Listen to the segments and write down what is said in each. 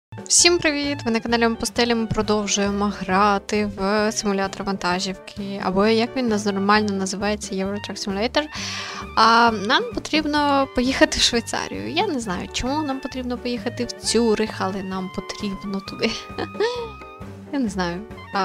Всім привіт! Ви на каналі Мопостелі. Ми продовжуємо грати в симулятор вантажівки, або як він нормально називається, Euro Truck Simulator. А нам потрібно поїхати в Швейцарію. Я не знаю, чому нам потрібно поїхати в Цюрих, але нам потрібно туди. Я не знаю.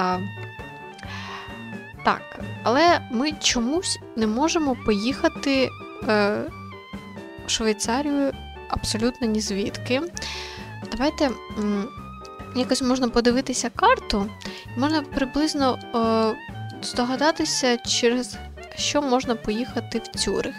Так, але ми чомусь не можемо поїхати в Швейцарію абсолютно ні звідки. Давайте якось можна подивитися карту, можна приблизно здогадатися, через що можна поїхати в Цюрих.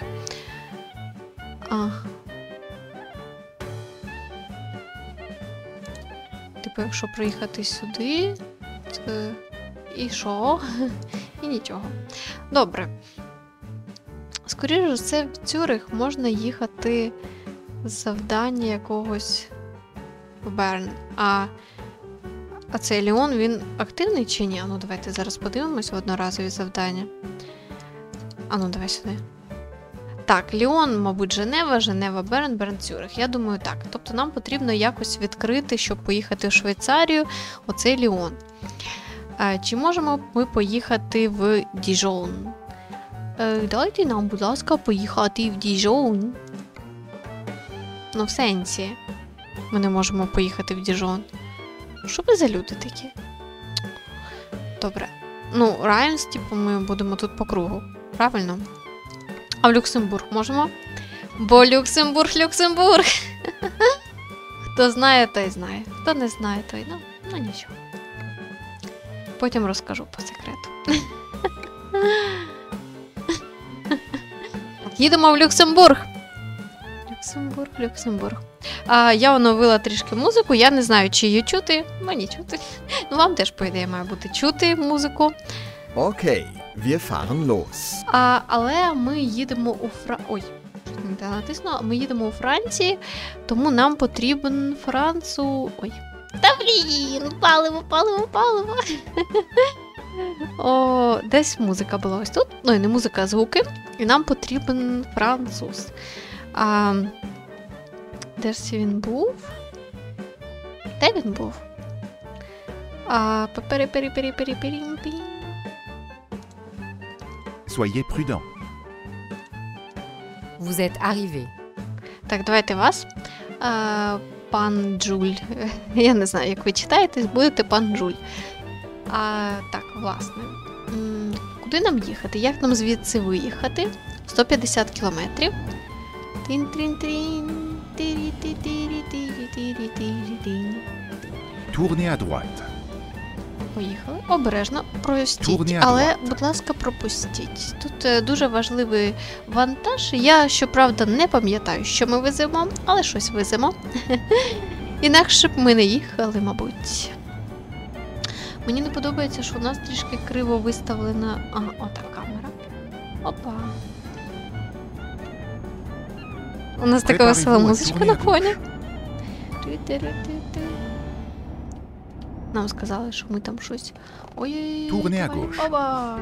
Типу, якщо приїхати сюди, то і що? І нічого. Добре. Скоріше за все, в Цюрих можна їхати з завдання якогось в Берн. А цей Ліон, він активний чи ні? Ну, давайте зараз подивимось в одноразові завдання. Давай сюди. Так, Ліон, мабуть, Женева, Берн, Берн, Цюрих. Я думаю, так. Тобто нам потрібно якось відкрити, щоб поїхати в Швейцарію, оцей Ліон. Чи можемо ми поїхати в Діжон? Дайте нам, будь ласка, поїхати в Діжон. Ну, в сенсі. Ми не можемо поїхати в Діжон. Що ви за люди такі? Добре. Ну, Райнс, типу, ми будемо тут по кругу. Правильно? А в Люксембург можемо? Бо Люксембург! Хто знає, той знає. Хто не знає, той, ну нічого. Потім розкажу по секрету. Їдемо в Люксембург! Люксембург. Я оновила трішки музику, я не знаю, чи її чути, мені чути. Ну, вам теж, по ідеї, має бути чути музику. Окей, wir fahren los. Але ми їдемо у Ми їдемо у Франції, тому нам потрібен Та блін, паливо. Десь музика була ось тут. Ну, і не музика, а звуки. І нам потрібен француз. Де ж він був? Де він був? Soyez prudent. Vous êtes arrivé. Так, давайте вас. Пан Джуль. Я не знаю, як ви читаєтесь, будете пан Джуль. Так, власне. Куди нам їхати? Як нам звідси виїхати? 150 кілометрів. Трін-трін-трін. Tournez à droite. Поїхали. Обережно, простіть, але, будь ласка, пропустіть. Тут дуже важливий вантаж. Я, щоправда, не пам'ятаю, що ми веземо, але щось веземо. Інакше б ми не їхали, мабуть. Мені не подобається, що у нас трішки криво виставлена... Ота камера. Опа. У нас така весела музичка на фоні. Нам сказали, що ми там щось... Ой-ой-ой. Оба!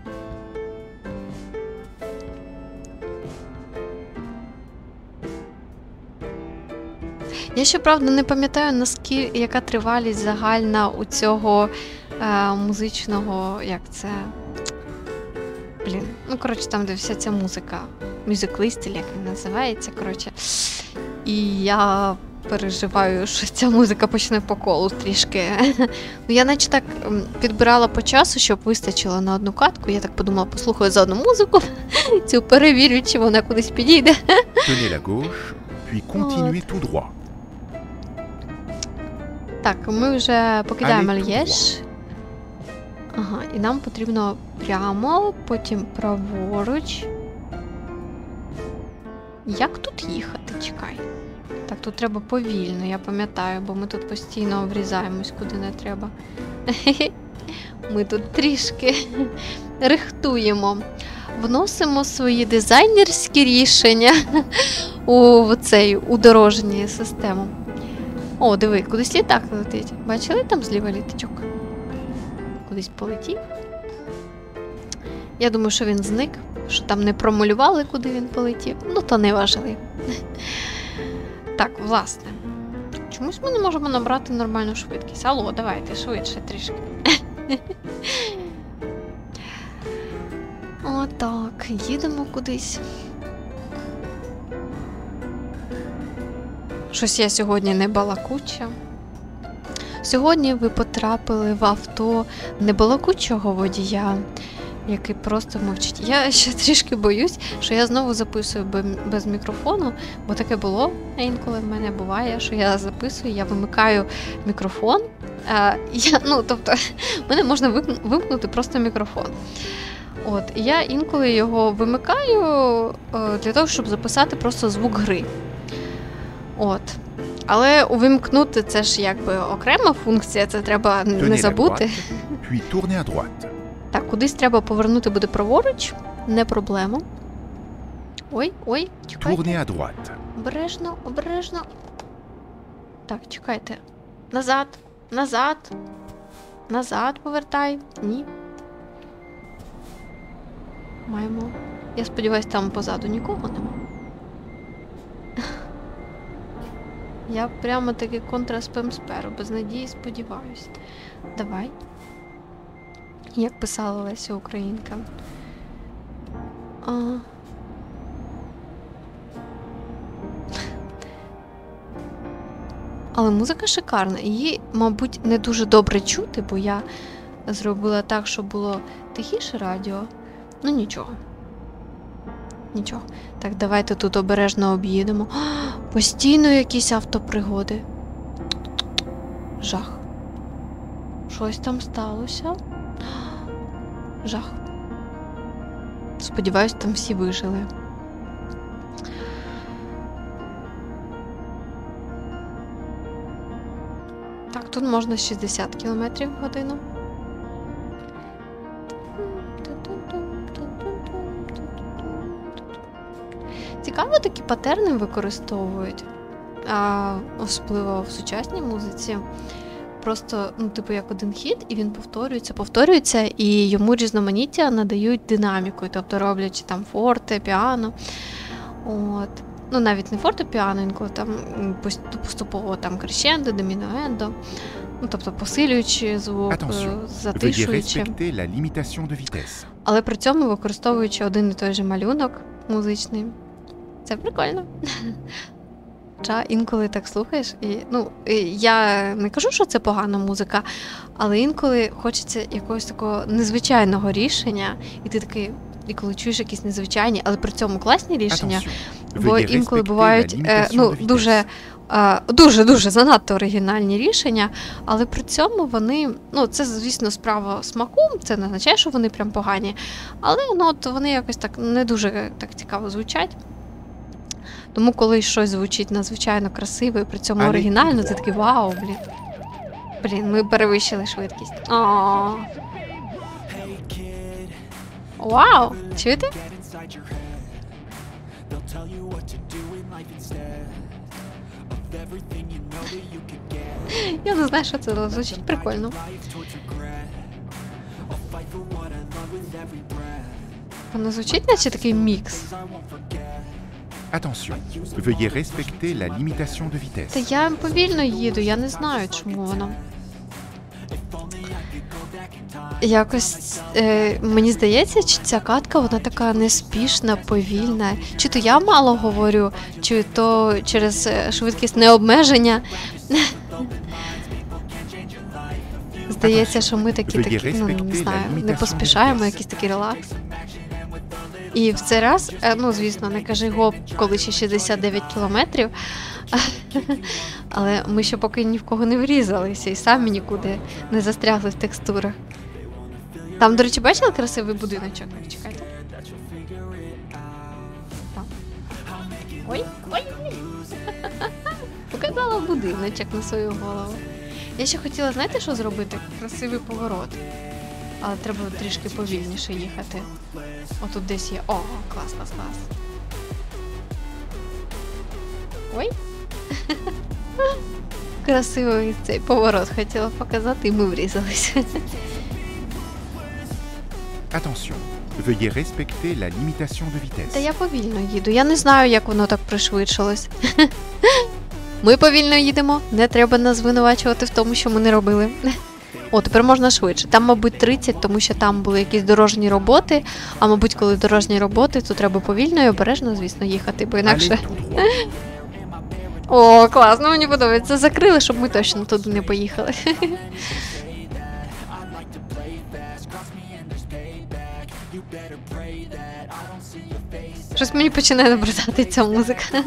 Я, щоправда, не пам'ятаю, наскільки, яка тривалість загальна у цього музичного, як це... там, де вся ця музика, мюзик-лист, як він називається, І я переживаю, що ця музика почне по колу трішки. Я наче так підбирала по часу, щоб вистачило на одну катку. Я так подумала, послухаю за одну музику, цю перевірю, чи вона кудись підійде. Tenez la gauche, puis continuez tout droit. Так, ми вже покидаємо Льєж. І нам потрібно прямо, потім праворуч. Як тут їхати? Чекай. Так, тут треба повільно, я пам'ятаю, бо ми тут постійно врізаємось, куди не треба. Ми тут трішки рихтуємо. Вносимо свої дизайнерські рішення у дорожню систему. О, диви, кудись літак летить. Бачили там зліва літачок? Кудись полетів. Я думаю, що він зник, що там не промалювали, куди він полетів. Ну, то не важливо. Так, власне. Чомусь ми не можемо набрати нормальну швидкість. Алло, давайте швидше трішки. Отак, їдемо кудись. Щось я сьогодні не балакуча. Сьогодні ви потрапили в авто небалакучого водія, який просто мовчить. Я ще трішки боюсь, що я знову записую без мікрофону, бо таке було інколи в мене буває, що я записую, я вимикаю мікрофон. Тобто, в мене можна вимкнути просто мікрофон. От, і я інколи його вимикаю для того, щоб записати просто звук гри. От. Але увімкнути це ж якби окрема функція, це треба не забути. Puis tournez à droite. Так, кудись треба повернути буде праворуч, не проблема. Ой, чекайте. Tournez à droite. Обережно. Так, чекайте. Назад повертай. Ні. Маємо. Я сподіваюсь, там позаду нікого нема. Я прямо таки контраспемсперу, без надії сподіваюсь. Давай. Як писала Леся Українка. Але музика шикарна. Її, мабуть, не дуже добре чути, бо я зробила так, щоб було тихіше радіо. Ну нічого. Так, давайте тут обережно об'їдемо. Постійно якісь автопригоди. Жах. Щось там сталося. Жах. Сподіваюсь, там всі вижили. Так, тут можна 60 км в годину. Цікаво, такі патерни використовують, особливо в сучасній музиці. Просто, як один хіт, і він повторюється, і йому різноманіття надають динамікою, тобто роблячи там форте, піано. От. Навіть не форте, піано, інколи там поступово там крещендо, домінуендо, тобто посилюючи звук, затишуючи. Але при цьому використовуючи один і той же малюнок музичний. Це прикольно. Інколи так слухаєш, і я не кажу, що це погана музика, але інколи хочеться якогось такого незвичайного рішення, і ти такий, і коли чуєш якісь незвичайні, але при цьому класні рішення, бо інколи бувають дуже дуже оригінальні рішення, але при цьому вони, це, звісно, справа смаку, це не означає, що вони прям погані, але вони якось так не дуже так цікаво звучать. Тому, коли щось звучить надзвичайно красиво і при цьому оригінально, це такий вау, блін, ми перевищили швидкість. Вау, чуєте? Я не знаю, що це, звучить прикольно. Воно звучить, наче такий мікс. Attention, veuillez respecter la limitation de vitesse. Та я повільно їду, я не знаю, чому воно. Якось, мені здається, чи ця катка, вона така неспішна, повільна. Чи то я мало говорю, чи то через швидкісне обмеження. Здається, що ми такі, не знаю, не поспішаємо, якийсь такий релакс. І в цей раз, звісно, не кажи гоп, коли ще 69 кілометрів, але ми ще поки ні в кого не врізалися і самі нікуди не застрягли в текстурах. Там, до речі, бачили красивий будиночок? Чекайте. Там. Ой. Показала будиночок на свою голову. Я ще хотіла, знаєте, що зробити? Красивий поворот. Але треба трішки повільніше їхати. Отут десь є. О, клас. Ой. Красивий цей поворот хотіла показати, і ми врізалися. Attention, veuillez respecter la limitation de vitesse. Та я повільно їду. Я не знаю, як воно так пришвидшилось. Ми повільно їдемо, не треба нас звинувачувати в тому, що ми не робили. О, тепер можна швидше. Там, мабуть, 30, тому що там були якісь дорожні роботи, а, мабуть, коли дорожні роботи, то треба повільно і обережно, звісно, їхати, бо Allez інакше... tout droit. О, класно, мені подобається. Закрили, щоб ми точно туди не поїхали. Щось мені починає набридати ця музика.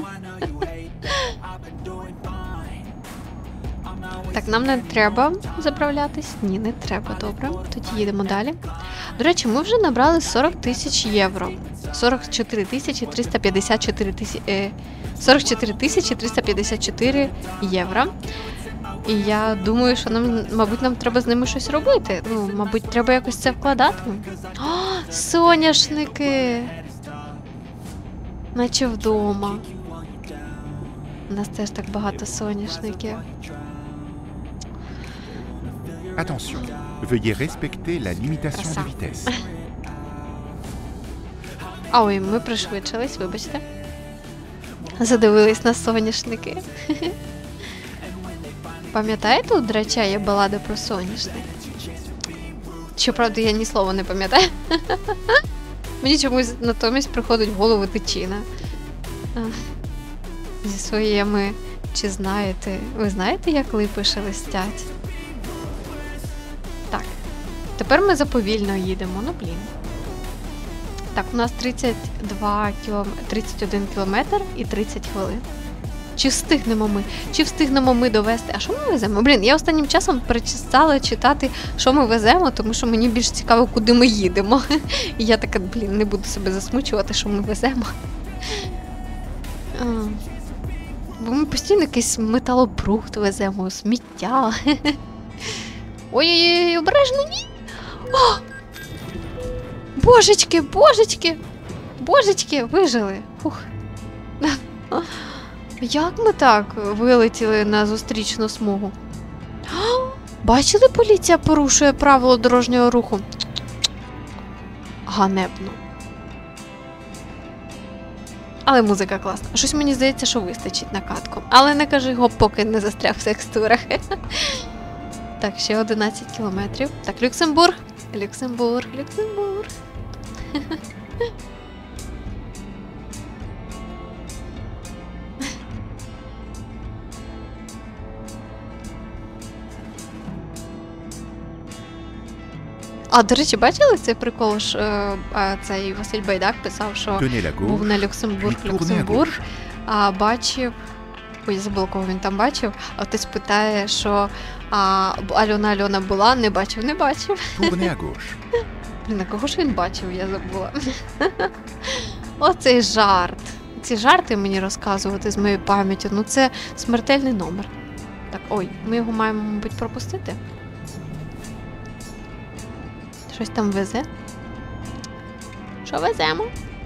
Так, нам не треба заправлятись? Ні, не треба, добре. Тоді їдемо далі. До речі, ми вже набрали 40 тисяч євро. 44 тисячі 354 тисячі... 44 тисячі 354 євро. І я думаю, що мабуть, нам треба з ними щось робити. Ну, мабуть, треба якось це вкладати. О, соняшники! Наче вдома. У нас теж так багато соняшників. Attention, veuillez respecter la limitation de vitesse. А ой, ми пришвидшились, вибачте. Задивились на соняшники. Пам'ятаєте, до речі, є балада про соняшник? Щоправда, я ні слова не пам'ятаю. Мені чомусь натомість приходить в голову тичина. Зі своїми, чи знаєте, ви знаєте, як липи шелестять? Так, тепер ми заповільно їдемо, ну блін. Так, у нас 31 кілометр і 30 хвилин. Чи встигнемо ми довести? А що ми веземо? Блін, я останнім часом перестала читати, що ми веземо, тому що мені більш цікаво, куди ми їдемо. І я така, блін, не буду себе засмучувати, що ми веземо. Бо ми постійно якийсь металобрухт веземо, сміття. Ой-ой-ой, обережно, ні! О! Божечки, божечки! Божечки, вижили. Фух. Як ми так вилетіли на зустрічну смугу? Бачили, поліція порушує правила дорожнього руху? Ганебно. Але музика класна. Щось мені здається, що вистачить на катку. Але не кажи гоп, поки не застряг в текстурах. Так, ще 11 кілометрів. Так, Люксембург. Люксембург, Люксембург. А, до речі, бачили цей прикол, що цей Василь Байдак писав, що був на Люксембург, а бачив... Ой, я забула, кого він там бачив, а хтось питає, що Альона була, не бачив. Tournez à gauche. Блін, а кого ж він бачив, я забула. Оцей жарт. Ці жарти мені розказувати з моєю пам'яттю, ну це смертельний номер. Так, ой, ми його маємо, мабуть, пропустити. Щось там везе. Що веземо?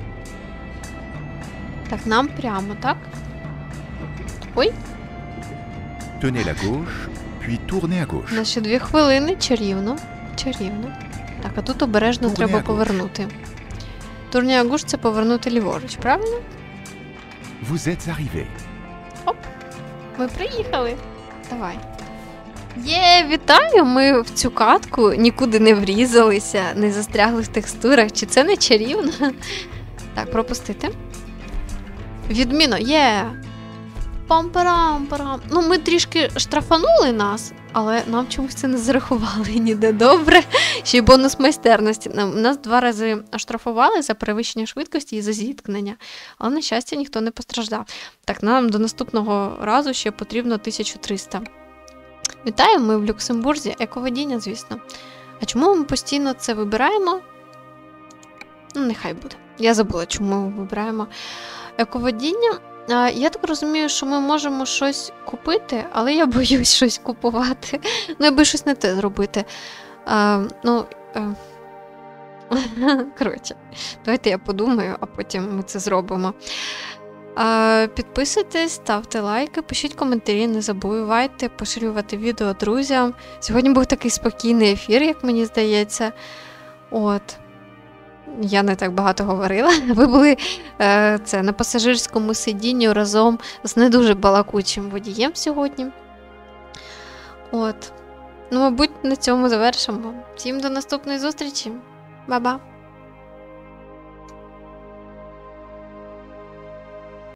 Так, нам прямо, так? Ой. Tenez la gauche, puis tournez à У gauche. нас ще 2 хвилини, чарівно. Чарівно. Так, а тут обережно Tournez треба à gauche. повернути. Tournez à gauche – це повернути ліворуч, правильно? Vous êtes arrivé. Оп, ми приїхали. Давай. Є, вітаю! Ми в цю катку нікуди не врізалися, не застрягли в текстурах. Чи це не чарівно? Так, пропустити. Відміно, є! Пам-парам-парам. Ну, ми трішки штрафанули нас, але нам чомусь це не зарахували ніде. Добре. Ще й бонус майстерності. Нас 2 рази оштрафували за перевищення швидкості і за зіткнення. Але, на щастя, ніхто не постраждав. Так, нам до наступного разу ще потрібно 1300. Вітаю, ми в Люксембурзі. Еководіння, звісно. А чому ми постійно це вибираємо? Ну, нехай буде. Я забула, чому ми вибираємо еководіння. Я так розумію, що ми можемо щось купити, але я боюсь щось купувати. Ну, я би щось не те зробити. Коротше, давайте я подумаю, а потім ми це зробимо. Підписуйтесь, ставте лайки, пишіть коментарі, не забувайте поширювати відео друзям. Сьогодні був такий спокійний ефір, як мені здається. От. я не так багато говорила. Ви були на пасажирському сидінні разом з не дуже балакучим водієм сьогодні. От. Ну, мабуть, на цьому завершимо. Всім до наступної зустрічі. Ба-ба!